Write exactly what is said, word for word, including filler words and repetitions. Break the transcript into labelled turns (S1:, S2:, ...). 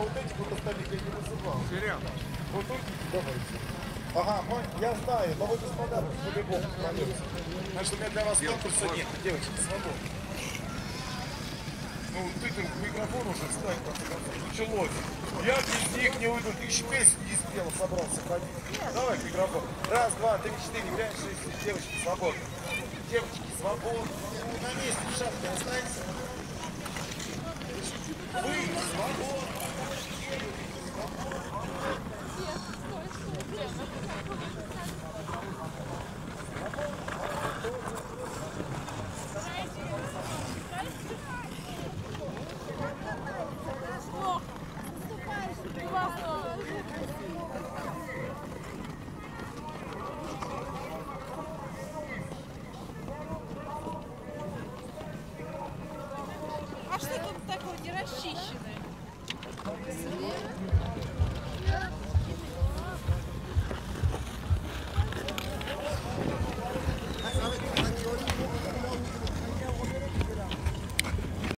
S1: вот этих вот остальных я не вызывал.
S2: Серьезно?
S1: Вот тут давайте. Ага, мой, я знаю, но вы господа по-любому пройдете. Значит, у меня для вас конкурса нет, девочки, свободно. Ну, ты-то в микрофон уже встань, в конце концов, началось. Я без них не уйду, ты еще песню не спела, собрался ходить. Давай микрофон. Раз, два, три, четыре, пять, шесть, девочки, свободно. Девочки, свободно. На месте в шапке останься. Вы свободны.